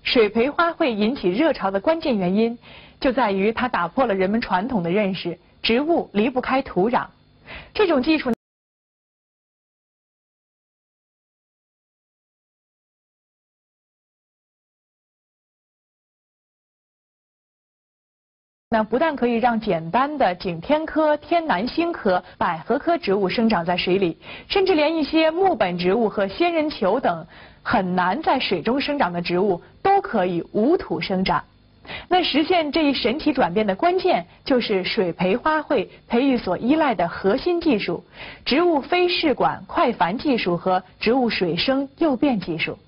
水培花卉引起热潮的关键原因，就在于它打破了人们传统的认识，植物离不开土壤。这种技术不但可以让简单的景天科、天南星科、百合科植物生长在水里，甚至连一些木本植物和仙人球等很难在水中生长的植物都可以无土生长。那实现这一神奇转变的关键，就是水培花卉培育所依赖的核心技术——植物非试管快繁技术和植物水生诱变技术。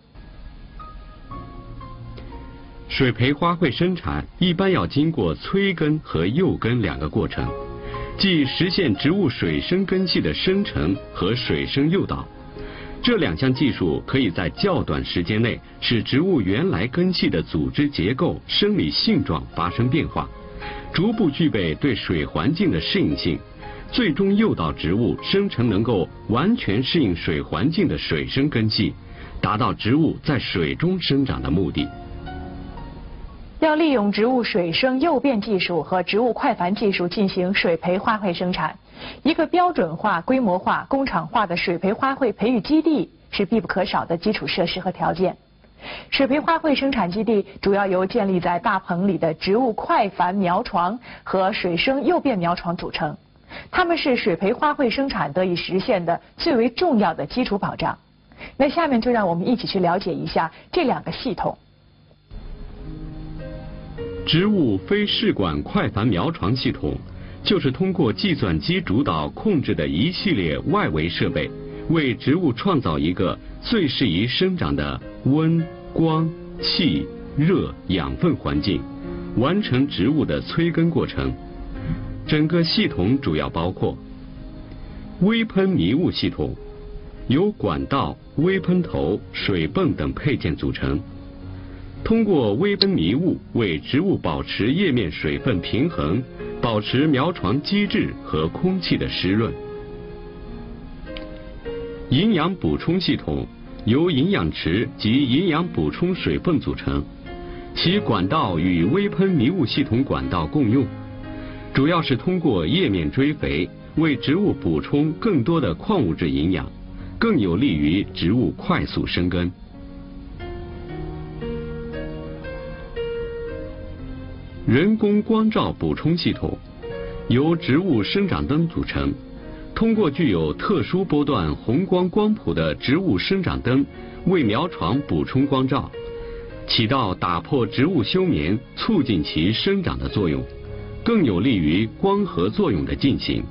水培花卉生产一般要经过催根和诱根两个过程，即实现植物水生根系的生成和水生诱导。这两项技术可以在较短时间内使植物原来根系的组织结构、生理性状发生变化，逐步具备对水环境的适应性，最终诱导植物生成能够完全适应水环境的水生根系，达到植物在水中生长的目的。 要利用植物水生诱变技术和植物快繁技术进行水培花卉生产，一个标准化、规模化、工厂化的水培花卉培育基地是必不可少的基础设施和条件。水培花卉生产基地主要由建立在大棚里的植物快繁苗床和水生诱变苗床组成，它们是水培花卉生产得以实现的最为重要的基础保障。那下面就让我们一起去了解一下这两个系统。 植物非试管快繁苗床系统，就是通过计算机主导控制的一系列外围设备，为植物创造一个最适宜生长的温、光、气、热、养分环境，完成植物的催根过程。整个系统主要包括微喷迷雾系统，由管道、微喷头、水泵等配件组成。通过微喷迷雾为植物保持叶面水分平衡，保持苗床基质和空气的湿润。营养补充系统由营养池及营养补充水泵组成，其管道与微喷迷雾系统管道共用，主要是通过叶面追肥为植物补充更多的矿物质营养，更有利于植物快速生根。人工光照补充系统由植物生长灯组成，通过具有特殊波段红光光谱的植物生长灯为苗床补充光照，起到打破植物休眠、促进其生长的作用，更有利于光合作用的进行。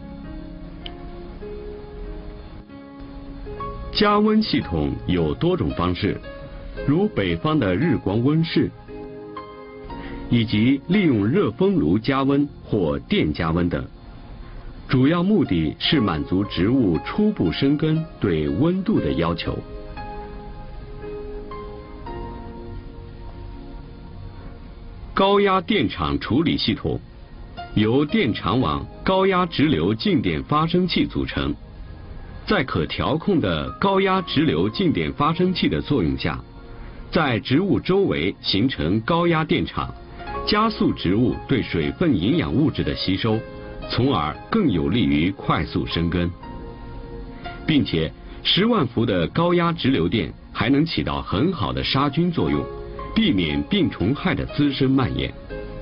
加温系统有多种方式，如北方的日光温室，以及利用热风炉加温或电加温等，主要目的是满足植物初步生根对温度的要求。高压电场处理系统由电场网高压直流静电发生器组成，在可调控的高压直流静电发生器的作用下，在植物周围形成高压电场，加速植物对水分营养物质的吸收，从而更有利于快速生根。并且10万伏的高压直流电还能起到很好的杀菌作用，避免病虫害的滋生蔓延。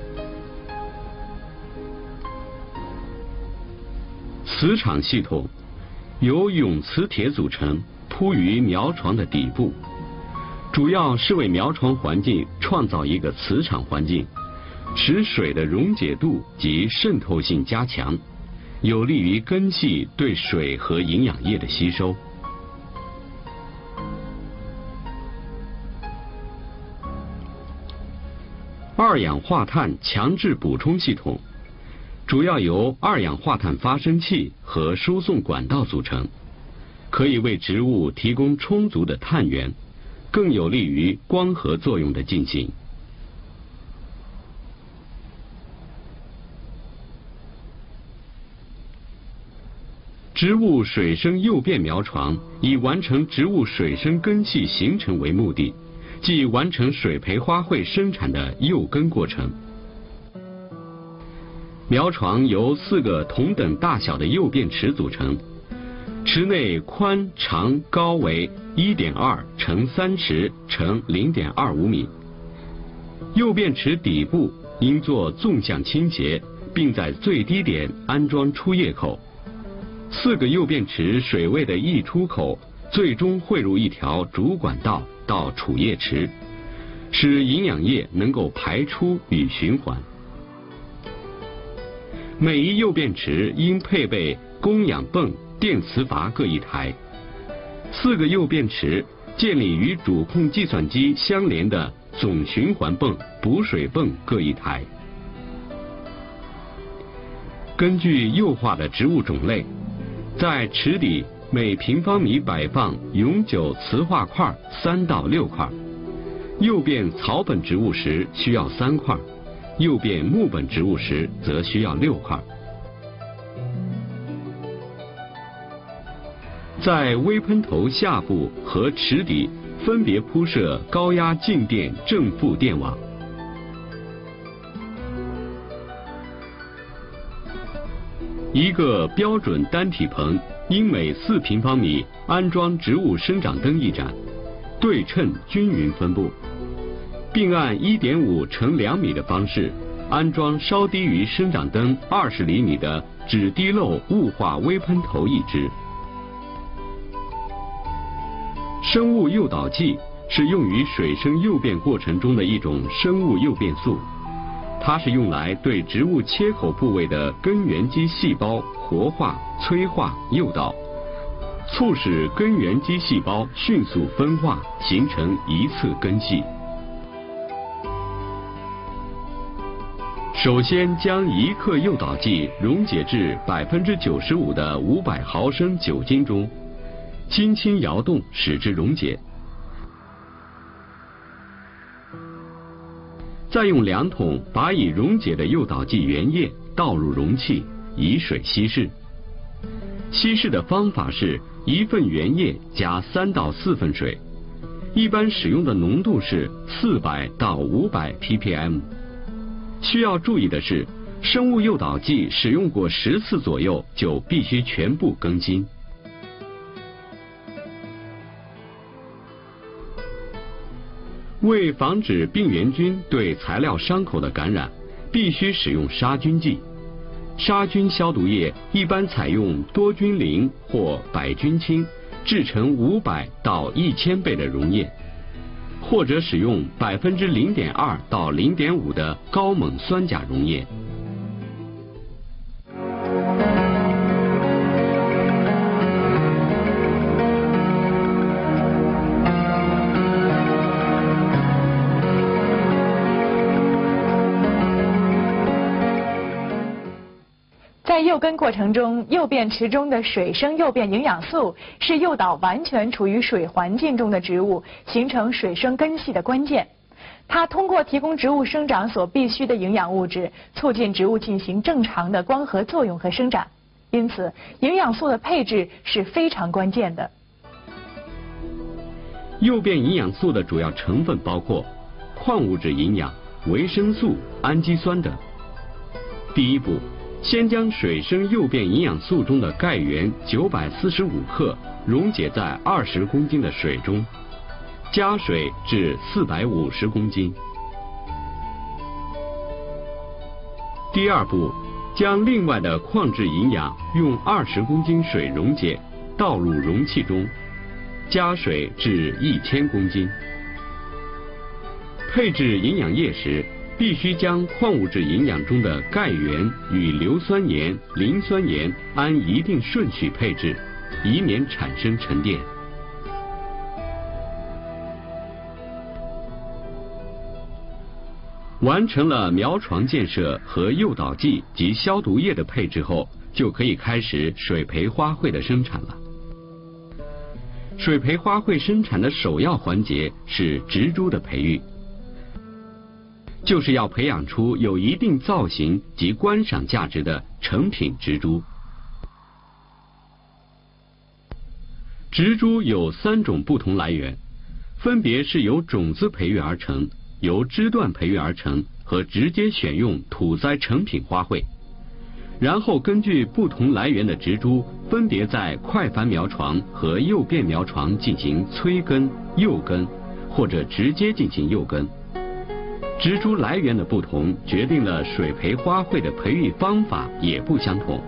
磁场系统由永磁铁组成，铺于苗床的底部，主要是为苗床环境创造一个磁场环境，使水的溶解度及渗透性加强，有利于根系对水和营养液的吸收。二氧化碳强制补充系统主要由二氧化碳发生器和输送管道组成，可以为植物提供充足的碳源，更有利于光合作用的进行。植物水生诱变苗床以完成植物水生根系形成为目的， 即完成水培花卉生产的幼根过程。苗床由4个同等大小的诱变池组成，池内宽、长、高为 1.2 乘3池乘 0.25 米。诱变池底部应做纵向倾斜，并在最低点安装出液口。4个诱变池水位的溢出口最终汇入一条主管道到储液池，使营养液能够排出与循环。每一诱变池应配备供氧泵、电磁阀各1台。4个诱变池建立与主控计算机相连的总循环泵、补水泵各1台。根据诱化的植物种类，在池底每平方米摆放永久磁化块3到6块，诱变草本植物时需要3块，诱变木本植物时则需要6块。在微喷头下部和池底分别铺设高压静电正负电网。一个标准单体棚应每4平方米安装植物生长灯1盏，对称均匀分布，并按 1.5 乘2米的方式安装稍低于生长灯20厘米的只滴漏雾化微喷头1只。生物诱导剂是用于水生诱变过程中的一种生物诱变素，它是用来对植物切口部位的根源基细胞活化、催化、诱导，促使根源基细胞迅速分化，形成一次根系。首先将1克诱导剂溶解至95%的500毫升酒精中，轻轻摇动使之溶解。再用量筒把已溶解的诱导剂原液倒入容器，以水稀释。稀释的方法是1份原液加3到4份水，一般使用的浓度是400到500 ppm。需要注意的是，生物诱导剂使用过10次左右就必须全部更新。为防止病原菌对材料伤口的感染，必须使用杀菌剂。杀菌消毒液一般采用多菌灵或百菌清制成500到1000倍的溶液，或者使用0.2%到0.5%的高锰酸钾溶液。 在诱根过程中，诱变池中的水生诱变营养素是诱导完全处于水环境中的植物形成水生根系的关键。它通过提供植物生长所必需的营养物质，促进植物进行正常的光合作用和生长。因此，营养素的配置是非常关键的。 诱变营养素的主要成分包括矿物质营养、维生素、氨基酸等。第一步，先将水生诱变营养素中的钙原945克溶解在20公斤的水中，加水至450公斤。第二步，将另外的矿质营养用20公斤水溶解，倒入容器中，加水至1000公斤。配置营养液时，必须将矿物质营养中的钙原与硫酸盐、磷酸盐按一定顺序配置，以免产生沉淀。完成了苗床建设和诱导剂及消毒液的配置后，就可以开始水培花卉的生产了。水培花卉生产的首要环节是植株的培育，就是要培养出有一定造型及观赏价值的成品植株。植株有3种不同来源， 分别是由种子培育而成、由枝段培育而成和直接选用土栽成品花卉。然后根据不同来源的植株，分别在快繁苗床和诱变苗床进行催根、诱根，或者直接进行诱根。植株来源的不同，决定了水培花卉的培育方法也不相同。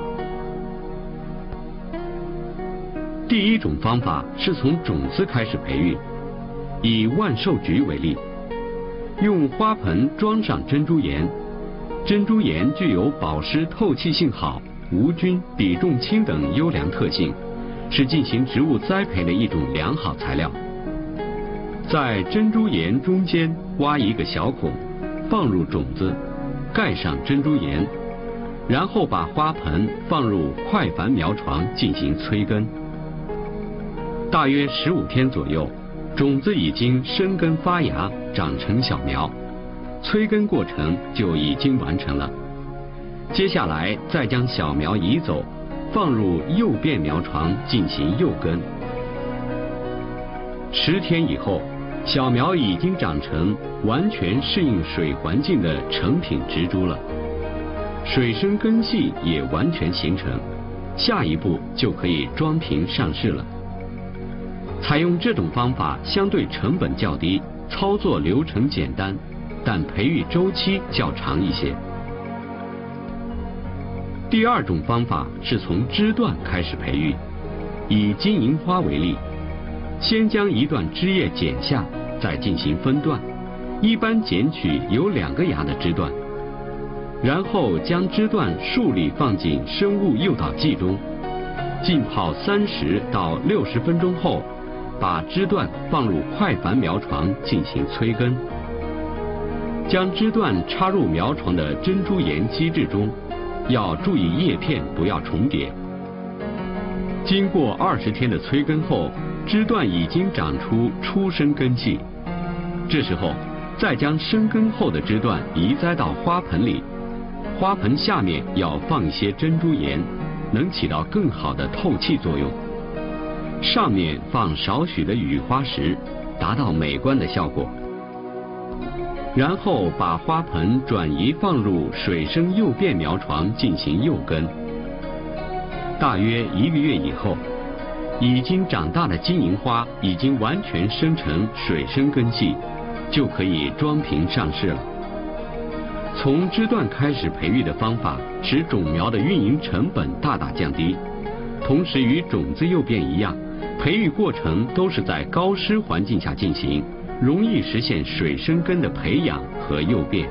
第一种方法是从种子开始培育，以万寿菊为例，用花盆装上珍珠岩。珍珠岩具有保湿透气性好、无菌、比重轻等优良特性，是进行植物栽培的一种良好材料。在珍珠岩中间挖一个小孔，放入种子，盖上珍珠岩，然后把花盆放入快繁苗床进行催根。大约15天左右，种子已经生根发芽，长成小苗。催根过程就已经完成了。接下来再将小苗移走，放入诱变苗床进行诱根。10天以后，小苗已经长成完全适应水环境的成品植株了，水生根系也完全形成，下一步就可以装瓶上市了。采用这种方法相对成本较低，操作流程简单，但培育周期较长一些。第二种方法是从枝段开始培育，以金银花为例，先将一段枝叶剪下，再进行分段，一般剪取有2个芽的枝段，然后将枝段数粒放进生物诱导剂中，浸泡30到60分钟后，把枝段放入快繁苗床进行催根。将枝段插入苗床的珍珠岩基质中，要注意叶片不要重叠。经过20天的催根后，枝段已经长出初生根系，这时候再将生根后的枝段移栽到花盆里，花盆下面要放一些珍珠岩，能起到更好的透气作用。上面放少许的雨花石，达到美观的效果。然后把花盆转移放入水生诱变苗床进行诱根。大约1个月以后，已经长大的金银花已经完全生成水生根系，就可以装瓶上市了。从枝段开始培育的方法，使种苗的运营成本大大降低，同时与种子诱变一样，培育过程都是在高湿环境下进行，容易实现水生根的培养和诱变。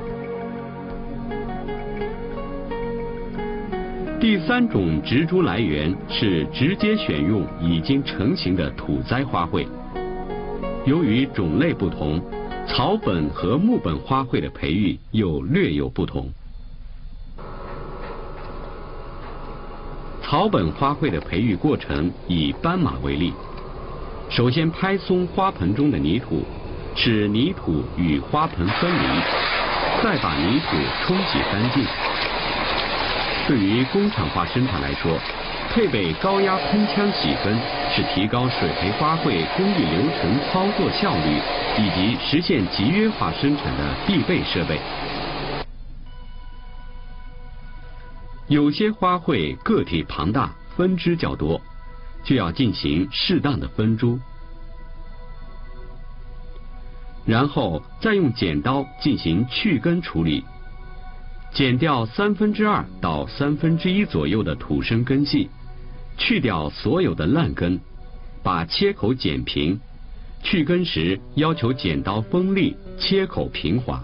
第3种植株来源是直接选用已经成型的土栽花卉。由于种类不同，草本和木本花卉的培育又略有不同。草本花卉的培育过程以斑马为例，首先拍松花盆中的泥土，使泥土与花盆分离，再把泥土冲洗干净。对于工厂化生产来说，配备高压喷枪洗根是提高水培花卉工艺流程操作效率以及实现集约化生产的必备设备。有些花卉个体庞大，分支较多，就要进行适当的分株，然后再用剪刀进行去根处理，剪掉2/3到1/3左右的土生根系，去掉所有的烂根，把切口剪平。去根时要求剪刀锋利，切口平滑。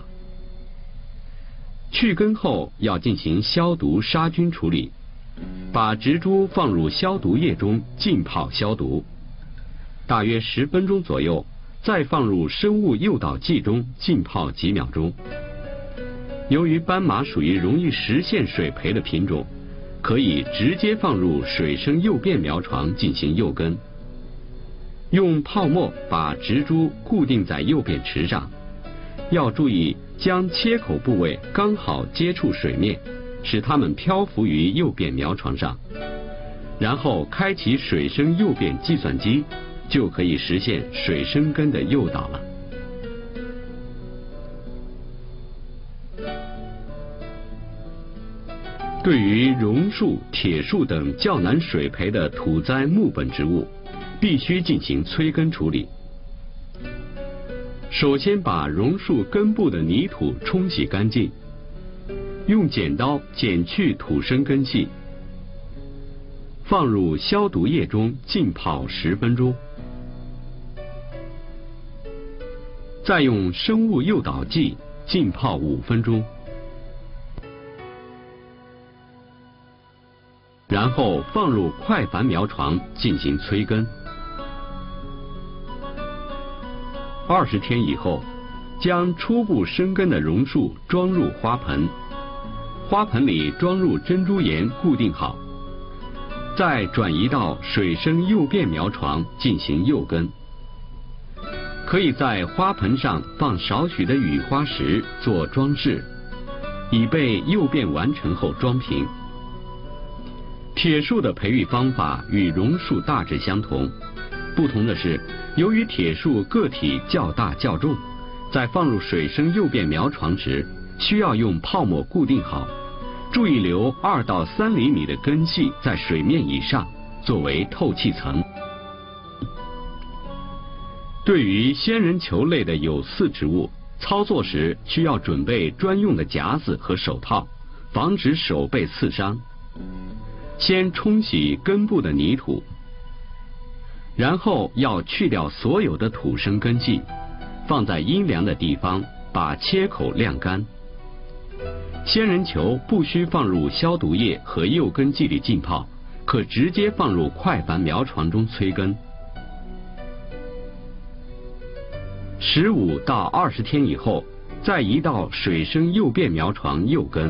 去根后要进行消毒杀菌处理，把植株放入消毒液中浸泡消毒，大约10分钟左右，再放入生物诱导剂中浸泡几秒钟。由于斑马属于容易实现水培的品种，可以直接放入水生诱变苗床进行诱根。用泡沫把植株固定在诱变池上，要注意将切口部位刚好接触水面，使它们漂浮于诱变苗床上。然后开启水生诱变计算机， 就可以实现水生根的诱导了。对于榕树、铁树等较难水培的土栽木本植物，必须进行催根处理。首先把榕树根部的泥土冲洗干净，用剪刀剪去土生根系，放入消毒液中浸泡10分钟，再用生物诱导剂浸泡5分钟，然后放入快繁苗床进行催根。20天以后，将初步生根的榕树装入花盆，花盆里装入珍珠岩固定好，再转移到水生诱变苗床进行诱根。可以在花盆上放少许的雨花石做装饰，以备诱变完成后装瓶。铁树的培育方法与榕树大致相同，不同的是，由于铁树个体较大较重，在放入水生诱变苗床时，需要用泡沫固定好，注意留2到3厘米的根系在水面以上，作为透气层。对于仙人球类的有刺植物，操作时需要准备专用的夹子和手套，防止手被刺伤。先冲洗根部的泥土，然后要去掉所有的土生根系，放在阴凉的地方，把切口晾干。仙人球不需放入消毒液和诱根剂里浸泡，可直接放入快繁苗床中催根。15到20天以后，再移到水生诱变苗床诱根。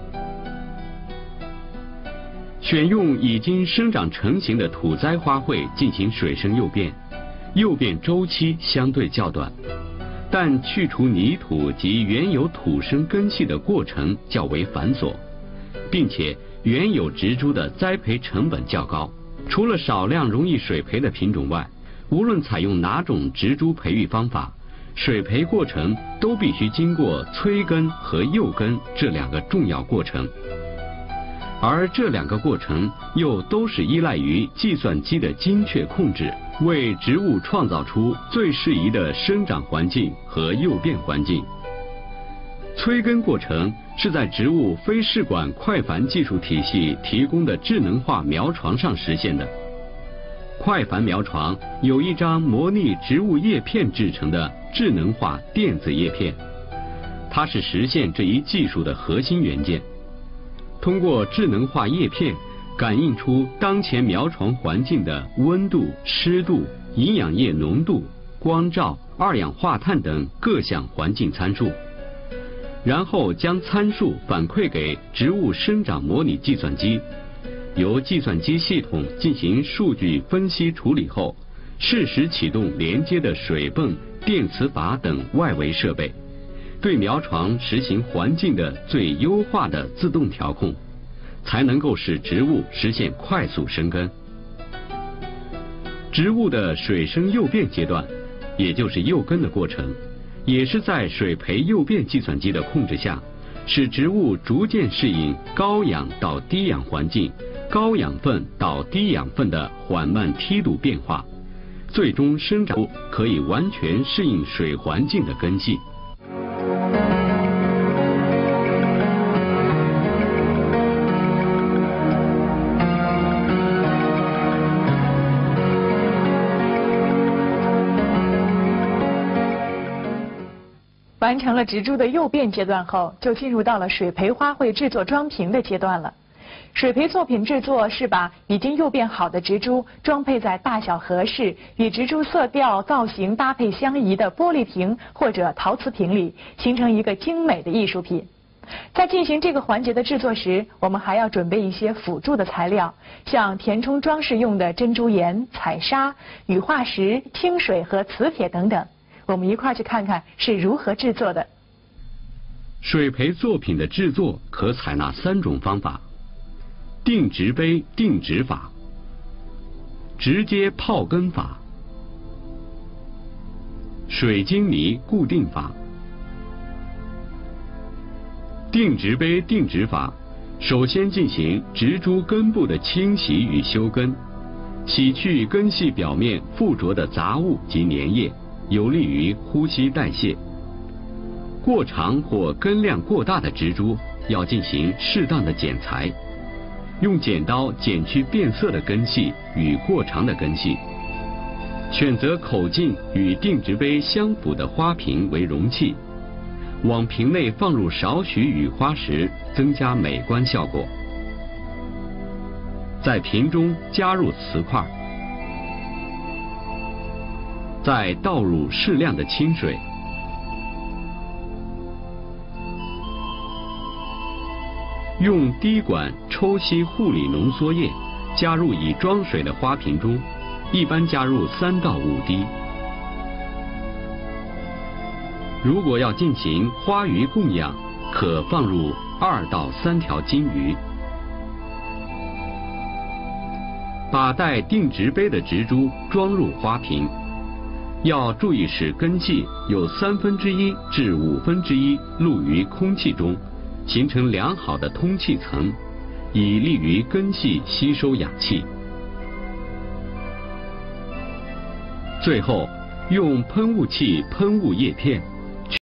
选用已经生长成型的土栽花卉进行水生诱变，诱变周期相对较短，但去除泥土及原有土生根系的过程较为繁琐，并且原有植株的栽培成本较高。除了少量容易水培的品种外，无论采用哪种植株培育方法，水培过程都必须经过催根和诱根这2个重要过程。而这2个过程又都是依赖于计算机的精确控制，为植物创造出最适宜的生长环境和诱变环境。催根过程是在植物非试管快繁技术体系提供的智能化苗床上实现的。快繁苗床有一张模拟植物叶片制成的智能化电子叶片，它是实现这一技术的核心元件。通过智能化叶片感应出当前苗床环境的温度、湿度、营养液浓度、光照、2氧化碳等各项环境参数，然后将参数反馈给植物生长模拟计算机，由计算机系统进行数据分析处理后，适时启动连接的水泵、电磁阀等外围设备，对苗床实行环境的最优化的自动调控，才能够使植物实现快速生根。植物的水生诱变阶段，也就是诱根的过程，也是在水培诱变计算机的控制下，使植物逐渐适应高氧到低氧环境、高养分到低养分的缓慢梯度变化，最终生长出可以完全适应水环境的根系。 完成了植株的诱变阶段后，就进入到了水培花卉制作装瓶的阶段了。水培作品制作是把已经诱变好的植株装配在大小合适、与植株色调、造型搭配相宜的玻璃瓶或者陶瓷瓶里，形成一个精美的艺术品。在进行这个环节的制作时，我们还要准备一些辅助的材料，像填充装饰用的珍珠岩、彩砂、羽化石、清水和磁铁等等。我们一块去看看是如何制作的。 水培作品的制作可采纳3种方法：定植杯定植法、直接泡根法水晶泥固定法。定植杯定植法，首先进行植株根部的清洗与修根，洗去根系表面附着的杂物及粘液，有利于呼吸代谢。过长或根量过大的植株要进行适当的剪裁，用剪刀剪去变色的根系与过长的根系。选择口径与定植杯相符的花瓶为容器，往瓶内放入少许雨花时，增加美观效果。在瓶中加入瓷块，再倒入适量的清水，用滴管抽吸护理浓缩液，加入已装水的花瓶中，一般加入3到5滴。如果要进行花鱼供养，可放入2到3条金鱼。把带定植杯的植株装入花瓶，要注意使根系有1/3至1/5露于空气中，形成良好的通气层，以利于根系吸收氧气。最后，用喷雾器喷雾叶片。